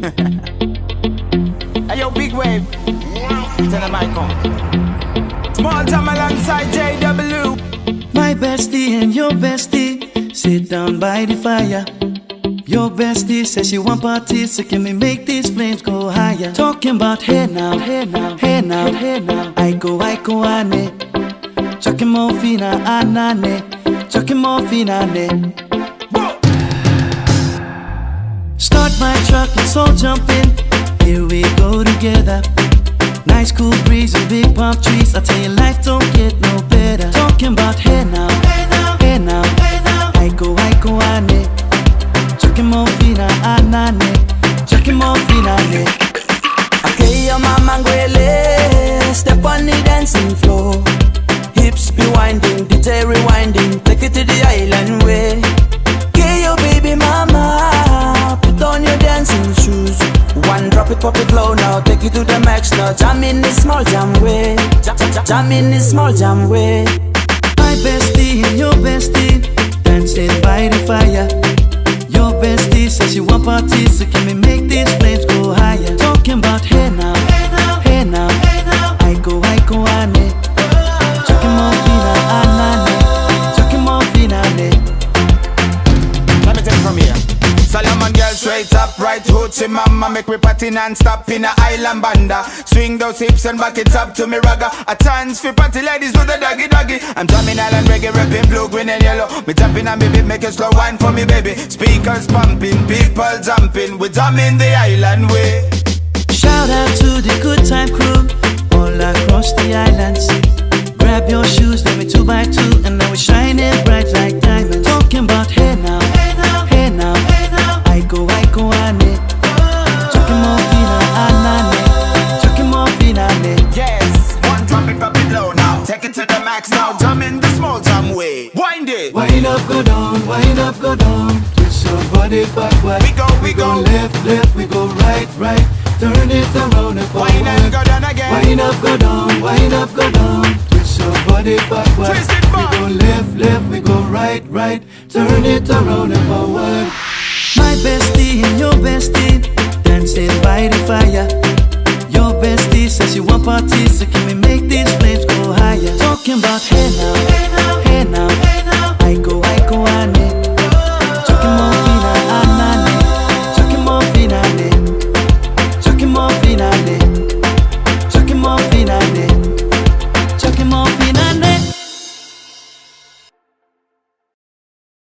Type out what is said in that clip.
Hey yo, big wave. Tell the mic on. Small time alongside JW. My bestie and your bestie sit down by the fire. Your bestie says she want parties, so can we make these flames go higher? Talking about hey now, hey now, hey now, hey now. I go ane. Chucking more fina anane. Chucking more fina ane. Start my truck, let's all jump in. Here we go together. Nice cool breeze and big palm trees. I tell you, life don't get no better. Talking about hey now, hey now, hey now, hey now. I go ane. Chucking more fina anane. Chucking more fina ane. Okay, your mama ngwele. Step on the dancing floor. Hips be winding, DJ rewinding. Take it to the island way. Okay, your baby mama. Put on your dancing shoes. One drop it, pop it low now. Take it to the max now. Jam in the small jam way. Jam in the small jam way. My bestie and your bestie dancing by the fire. Your bestie says she want parties, so can we make these flames go higher? Talking about hey now, hey now, hey now, hey now. I go ane. Chucking more fina anane. Chucking more fina ane. Let me take it from here. Solomon girl straight up, right hoochie mama. Make me party non-stop in a island banda. Swing those hips and back it up to me ragga. A chance for party ladies do the doggy doggy. I'm drumming island reggae, rapping blue, green and yellow. Me jumping on me beat, make a slow wine for me baby. Speakers pumping, people jumping. We drumming the island way. Shout out to the good time crew all across the islands. Grab your shoes, let me 2x2, and now we're shining bright like diamonds. Talking about hey now, hey now, hey now, hey now. I go ane. Chucking more fina anane. Chucking more fina ane. Yes, one drop it, pop it low now. Take it to the max now. Jump in the small jam way. Wind it. Wind up, go down, wind up, go down. Twist your body backward. We go left, left, we go right, right. Turn it around and forward. Wind and go down again. Wind up, go down, wind up, go down. Twist your body backward. Twist it back. We go left, left, we go right, right. Turn it around and forward. My bestie and your bestie dancing by the fire. Your bestie says she want parties, so can we make these flames go higher? Talking about hey now, hey now, hey now, hey now. I go ane.